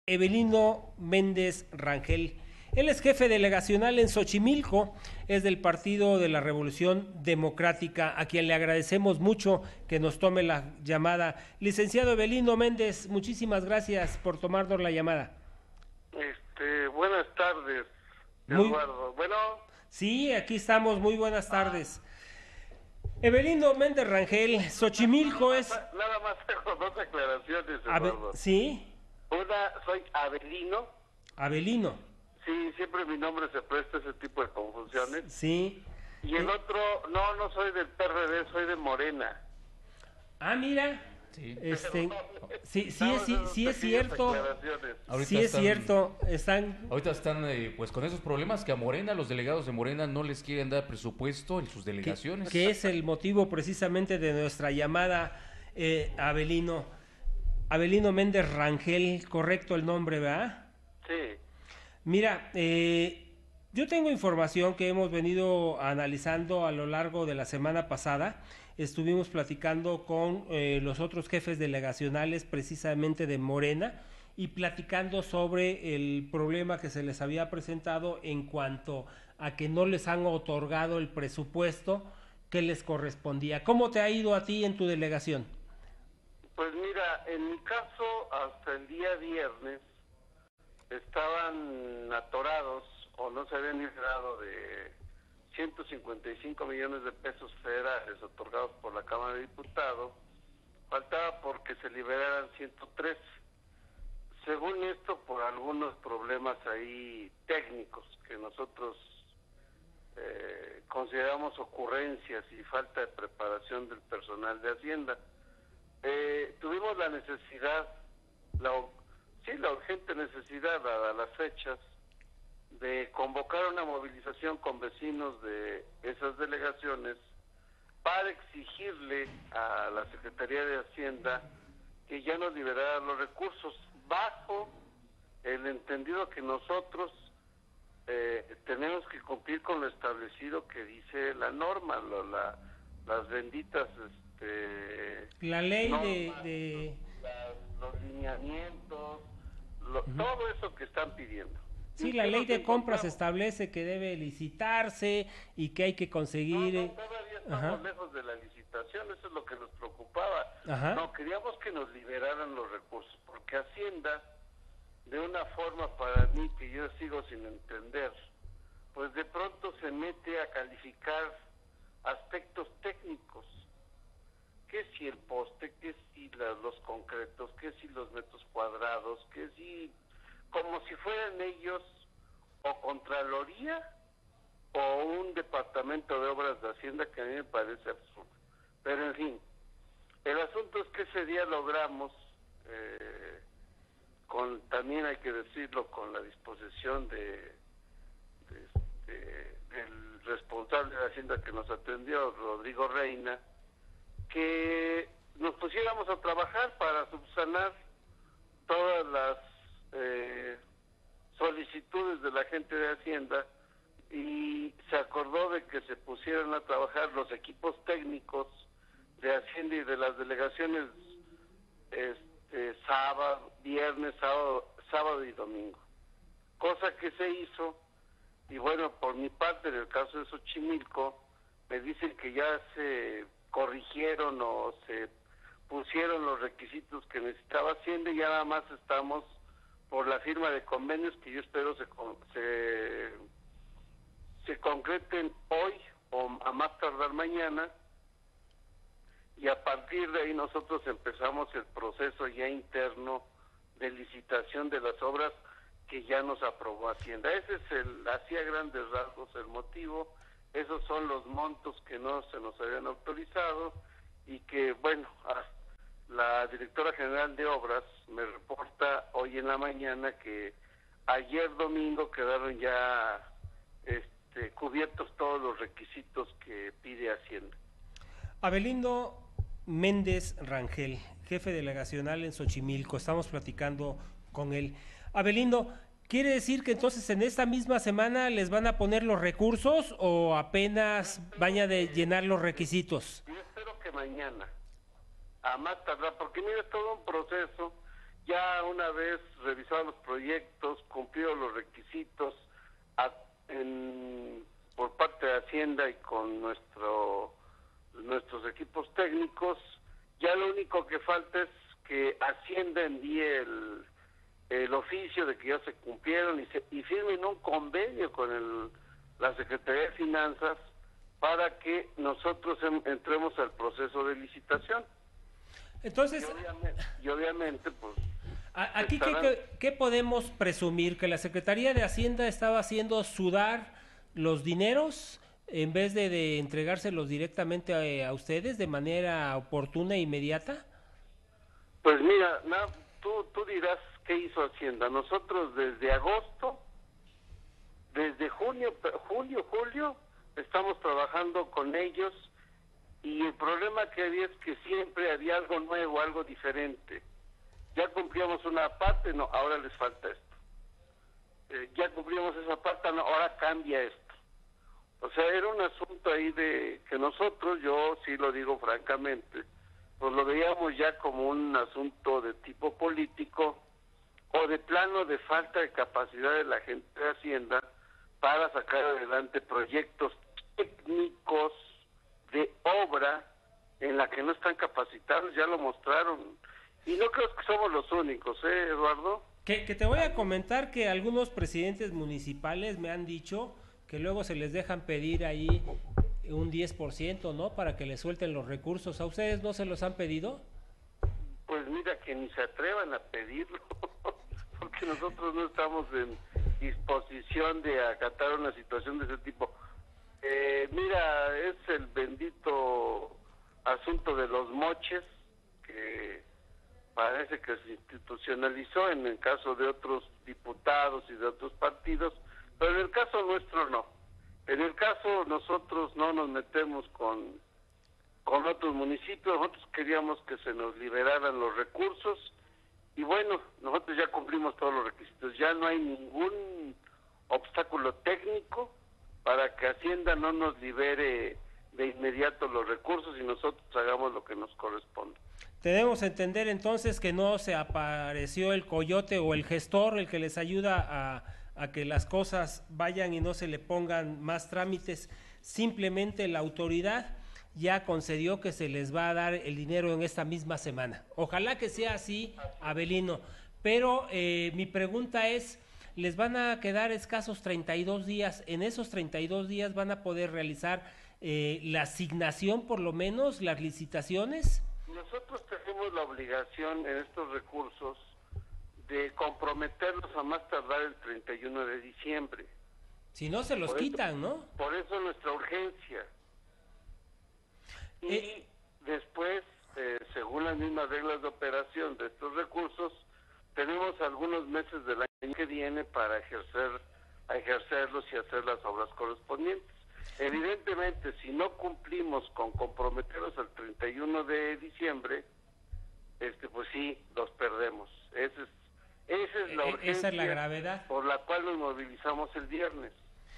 Evelino Méndez Rangel. Él es jefe delegacional en Xochimilco, es del Partido de la Revolución Democrática, a quien le agradecemos mucho que nos tome la llamada. Licenciado Evelino Méndez, muchísimas gracias por tomarnos la llamada. Buenas tardes, Muy, Eduardo. Bueno, sí, aquí estamos, muy buenas tardes. Evelino Méndez Rangel, Xochimilco es... nada más hago dos aclaraciones, Eduardo. ¿Sí? Una, soy Avelino. Avelino. Sí, siempre mi nombre se presta a ese tipo de confusiones. Sí. Y el otro, no soy del PRD, soy de Morena. Ah, mira. Sí. Sí es cierto. Sí es cierto. Ahorita están pues con esos problemas que a Morena, los delegados de Morena no les quieren dar presupuesto en sus delegaciones. Que es el motivo precisamente de nuestra llamada, Avelino. Avelino Méndez Rangel, correcto el nombre, ¿verdad? Sí. Mira, yo tengo información que hemos venido analizando a lo largo de la semana pasada. Estuvimos platicando con los otros jefes delegacionales precisamente de Morena y platicando sobre el problema que se les había presentado en cuanto a que no les han otorgado el presupuesto que les correspondía. ¿Cómo te ha ido a ti en tu delegación? Pues mira, en mi caso, hasta el día viernes estaban atorados o no se habían librado de 155 millones de pesos federales otorgados por la Cámara de Diputados. Faltaba porque se liberaran 103. Según esto, por algunos problemas ahí técnicos que nosotros consideramos ocurrencias y falta de preparación del personal de Hacienda. Tuvimos la necesidad, la urgente necesidad, dadas las fechas, de convocar una movilización con vecinos de esas delegaciones para exigirle a la Secretaría de Hacienda que ya nos liberara los recursos, bajo el entendido que nosotros tenemos que cumplir con lo establecido que dice la norma, las benditas la ley normas, de... los lineamientos, todo eso que están pidiendo. Sí, la ley de compras establece que debe licitarse y que hay que conseguir... Todavía estamos lejos de la licitación, eso es lo que nos preocupaba. Ajá. No, queríamos que nos liberaran los recursos, porque Hacienda, de una forma para mí que yo sigo sin entender, pues de pronto se mete a calificar aspectos técnicos. ¿Qué si el poste? ¿Qué si los concretos? ¿Qué si los metros cuadrados? ¿Qué si...? Como si fueran ellos o Contraloría o un departamento de obras de Hacienda, que a mí me parece absurdo. Pero en fin, el asunto es que ese día logramos, también hay que decirlo, con la disposición del responsable de Hacienda que nos atendió, Rodrigo Reina, que nos pusiéramos a trabajar para subsanar todas las solicitudes de la gente de Hacienda, y se acordó de que se pusieran a trabajar los equipos técnicos de Hacienda y de las delegaciones viernes, sábado y domingo, cosa que se hizo. Y bueno, por mi parte, en el caso de Xochimilco, me dicen que ya se corrigieron o se pusieron los requisitos que necesitaba Hacienda, y ya nada más estamos por la firma de convenios que yo espero se concreten hoy o a más tardar mañana, y a partir de ahí nosotros empezamos el proceso ya interno de licitación de las obras que ya nos aprobó Hacienda. Ese es así a grandes rasgos el motivo. Esos son los montos que no se nos habían autorizado, y que bueno, la directora general de obras me reporta hoy en la mañana que ayer domingo quedaron ya cubiertos todos los requisitos que pide Hacienda. Avelino Méndez Rangel, jefe delegacional en Xochimilco, estamos platicando con él. Avelino, ¿quiere decir que entonces en esta misma semana les van a poner los recursos o apenas vaya de llenar los requisitos? Yo espero que mañana, a más tardar, porque mira, es todo un proceso, ya una vez revisados los proyectos, cumplidos los requisitos por parte de Hacienda y con nuestros equipos técnicos, ya lo único que falta es que Hacienda envíe el oficio de que ya se cumplieron y firmen un convenio con la Secretaría de Finanzas para que nosotros entremos al proceso de licitación. Entonces, y obviamente pues... Aquí, ¿qué podemos presumir? ¿Que la Secretaría de Hacienda estaba haciendo sudar los dineros en vez de entregárselos directamente a ustedes de manera oportuna e inmediata? Pues mira, tú dirás qué hizo Hacienda. Nosotros desde agosto, desde julio, estamos trabajando con ellos y el problema que había es que siempre había algo nuevo, algo diferente. Ya cumplíamos una parte, no, ahora les falta esto. Ya cumplimos esa parte, no, ahora cambia esto. O sea, era un asunto ahí de que nosotros, yo sí lo digo francamente, pues lo veíamos ya como un asunto de tipo político o de plano de falta de capacidad de la gente de Hacienda para sacar adelante proyectos técnicos de obra en la que no están capacitados, ya lo mostraron. Y no creo que somos los únicos, Eduardo. Que te voy a comentar que algunos presidentes municipales me han dicho que luego se les dejan pedir ahí un 10%, ¿no? Para que les suelten los recursos. ¿A ustedes no se los han pedido? Pues mira, que ni se atrevan a pedirlo, porque nosotros no estamos en disposición de acatar una situación de ese tipo. Mira, es el bendito asunto de los moches, que parece que se institucionalizó en el caso de otros diputados y de otros partidos, pero en el caso nuestro no. En el caso nosotros no nos metemos con otros municipios, nosotros queríamos que se nos liberaran los recursos y bueno, nosotros ya cumplimos todos los requisitos, ya no hay ningún obstáculo técnico para que Hacienda no nos libere de inmediato los recursos y nosotros hagamos lo que nos corresponde. Debemos entender entonces que no se apareció el coyote o el gestor, el que les ayuda a que las cosas vayan y no se le pongan más trámites. Simplemente la autoridad ya concedió que se les va a dar el dinero en esta misma semana. Ojalá que sea así, Avelino. Pero mi pregunta es, les van a quedar escasos 32 días. ¿En esos 32 días van a poder realizar la asignación, por lo menos, las licitaciones? Nosotros tenemos la obligación en estos recursos de comprometerlos a más tardar el 31 de diciembre. Si no, se los quitan, ¿no? Por eso nuestra urgencia. Y después, según las mismas reglas de operación de estos recursos, tenemos algunos meses del año que viene para ejercerlos y hacer las obras correspondientes. Evidentemente, si no cumplimos con comprometerlos al 31 de diciembre, pues sí, los perdemos. Esa es la urgencia, esa es la gravedad por la cual nos movilizamos el viernes.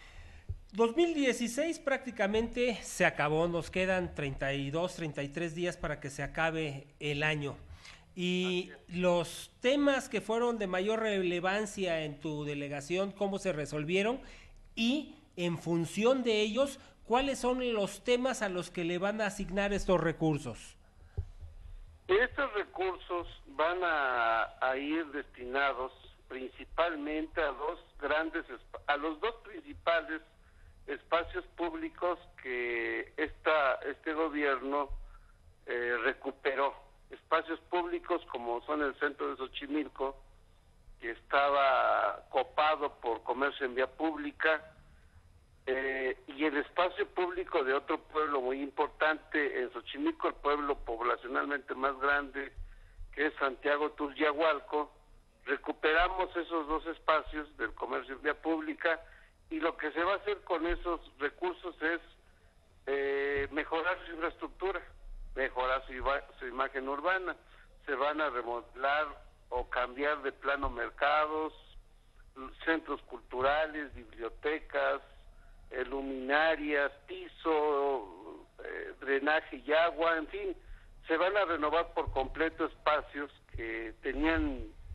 2016 prácticamente se acabó, nos quedan 32, 33 días para que se acabe el año. Y los temas que fueron de mayor relevancia en tu delegación, ¿cómo se resolvieron? Y en función de ellos, ¿cuáles son los temas a los que le van a asignar estos recursos? Estos recursos van a ir destinados principalmente a los dos principales espacios públicos que este gobierno recuperó. Espacios públicos como son el centro de Xochimilco, que estaba copado por comercio en vía pública, y el espacio público de otro pueblo muy importante en Xochimilco, el pueblo poblacionalmente más grande, que es Santiago Tulyahualco. Recuperamos esos dos espacios del comercio en vía pública y lo que se va a hacer con esos recursos es mejorar su infraestructura, mejorar su imagen urbana. Se van a remodelar o cambiar de plano mercados, centros culturales, bibliotecas, luminarias, piso, drenaje y agua, en fin, se van a renovar por completo espacios que tenían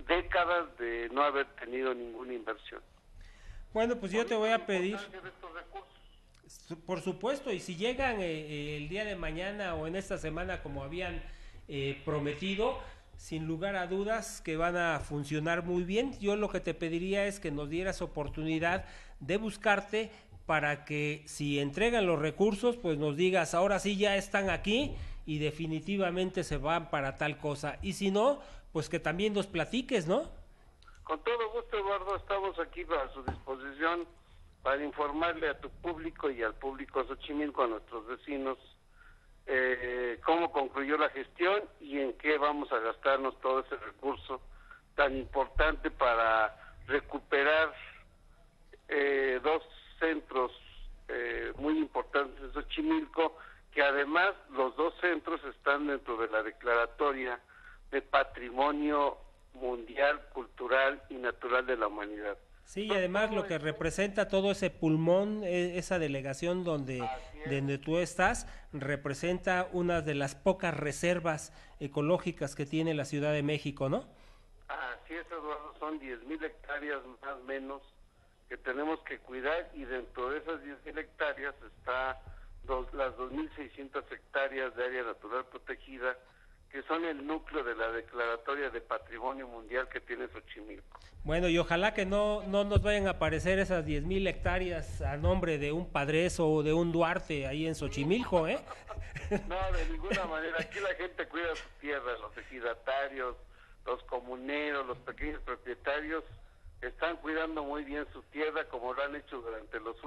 décadas de no haber tenido ninguna inversión. Bueno, pues yo te voy a pedir, De estos recursos. por supuesto, y si llegan el día de mañana o en esta semana como habían prometido, sin lugar a dudas que van a funcionar muy bien. Yo lo que te pediría es que nos dieras oportunidad de buscarte para que si entregan los recursos, pues nos digas, ahora sí ya están aquí y definitivamente se van para tal cosa. Y si no, pues que también nos platiques, ¿no? Con todo gusto, Eduardo, estamos aquí a su disposición para informarle a tu público y al público Xochimilco, a nuestros vecinos, cómo concluyó la gestión y en qué vamos a gastarnos todo ese recurso tan importante para recuperar dos centros muy importantes de Xochimilco, que además los dos centros están dentro de la declaratoria de Patrimonio Mundial, Cultural y Natural de la Humanidad. Sí, y además lo que representa todo ese pulmón, esa delegación donde tú estás, representa una de las pocas reservas ecológicas que tiene la Ciudad de México, ¿no? Así es, Eduardo, son 10,000 hectáreas más o menos que tenemos que cuidar, y dentro de esas 10,000 hectáreas está las 2,600 hectáreas de área natural protegida, que son el núcleo de la declaratoria de Patrimonio Mundial que tiene Xochimilco. Bueno, y ojalá que no nos vayan a aparecer esas 10,000 hectáreas a nombre de un Padres o de un Duarte ahí en Xochimilco, ¿eh? No, de ninguna manera. Aquí la gente cuida su tierra, los ejidatarios, los comuneros, los pequeños propietarios están cuidando muy bien su tierra, como lo han hecho durante las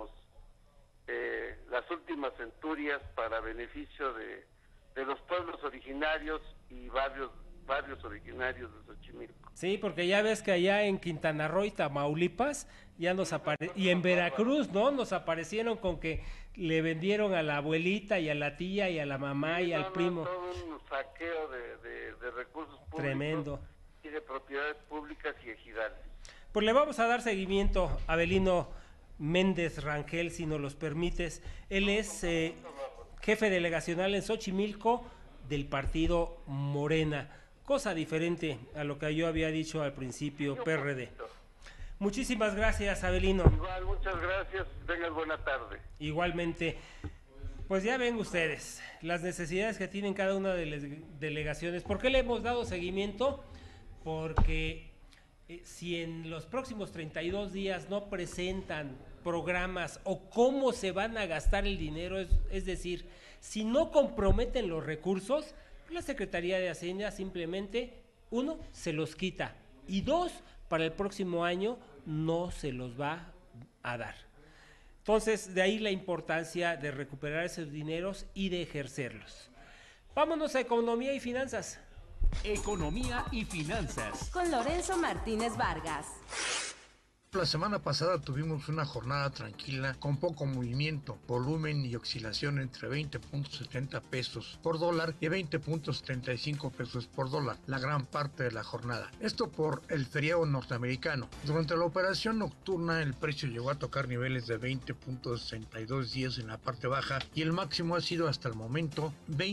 últimas centurias, para beneficio de los pueblos originarios y barrios originarios de Xochimilco. Sí, porque ya ves que allá en Quintana Roo y Tamaulipas ya y en Veracruz, ¿no? Nos aparecieron con que le vendieron a la abuelita y a la tía y a la mamá y al primo. Todo un saqueo de recursos públicos. Tremendo. Y de propiedades públicas y ejidales. Pues le vamos a dar seguimiento a Avelino Méndez Rangel, si nos los permites. Él es jefe delegacional en Xochimilco del partido Morena, cosa diferente a lo que yo había dicho al principio, PRD. Muchísimas gracias, Avelino. Igual, muchas gracias, tengan buena tarde. Igualmente. Pues ya ven ustedes las necesidades que tienen cada una de las delegaciones. ¿Por qué le hemos dado seguimiento? Porque si en los próximos 32 días no presentan programas o cómo se van a gastar el dinero, es decir, si no comprometen los recursos, la Secretaría de Hacienda simplemente, 1, se los quita, y 2, para el próximo año no se los va a dar. Entonces, de ahí la importancia de recuperar esos dineros y de ejercerlos. Vámonos a Economía y Finanzas. Economía y Finanzas. Con Lorenzo Martínez Vargas. La semana pasada tuvimos una jornada tranquila con poco movimiento, volumen y oscilación entre 20.70 pesos por dólar y 20.75 pesos por dólar, la gran parte de la jornada. Esto por el feriado norteamericano. Durante la operación nocturna el precio llegó a tocar niveles de 20.6210 en la parte baja y el máximo ha sido hasta el momento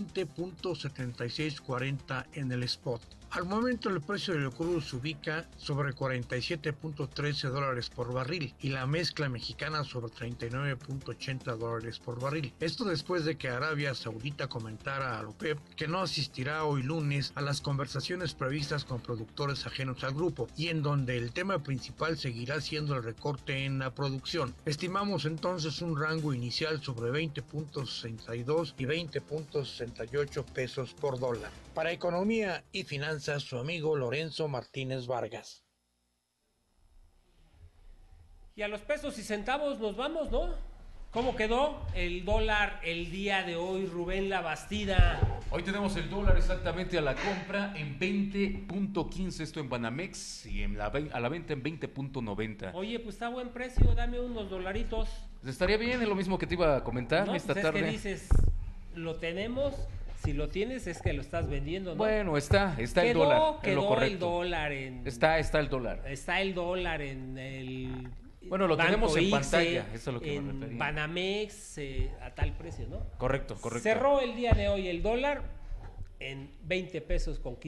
20.7640 en el spot. Al momento el precio del crudo se ubica sobre 47.13 dólares por barril y la mezcla mexicana sobre 39.80 dólares por barril. Esto después de que Arabia Saudita comentara a la OPEP que no asistirá hoy lunes a las conversaciones previstas con productores ajenos al grupo y en donde el tema principal seguirá siendo el recorte en la producción. Estimamos entonces un rango inicial sobre 20.62 y 20.68 pesos por dólar. Para Economía y Finanzas, su amigo Lorenzo Martínez Vargas. Y a los pesos y centavos nos vamos, ¿no? ¿Cómo quedó el dólar el día de hoy, Rubén Labastida? Hoy tenemos el dólar exactamente a la compra en 20.15, esto en Banamex, y a la venta en 20.90. Oye, pues está a buen precio, dame unos dolaritos. Pues estaría bien, es lo mismo que te iba a comentar, no, esta pues tarde. Es que dices, lo tenemos, si lo tienes es que lo estás vendiendo, ¿no? Bueno, está el dólar, en lo correcto. El dólar en... Está el dólar. Está el dólar en el... Bueno, lo Banco tenemos en ICE, pantalla, eso es a lo que me en refería. Banamex, a tal precio, ¿no? Correcto. Cerró el día de hoy el dólar en 20 pesos con 15.